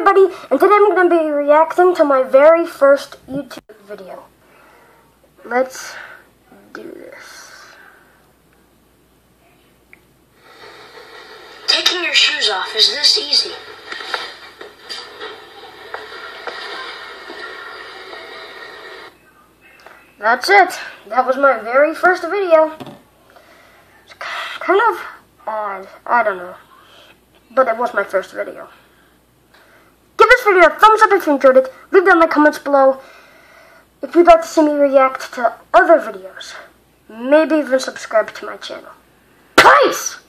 everybody, and today I'm going to be reacting to my very first YouTube video. Let's do this. Taking your shoes off is this easy. That's it. That was my very first video. It's kind of odd. I don't know. But it was my first video. Give this video a thumbs up if you enjoyed it. Leave down in the comments below if you'd like to see me react to other videos. Maybe even subscribe to my channel. Peace!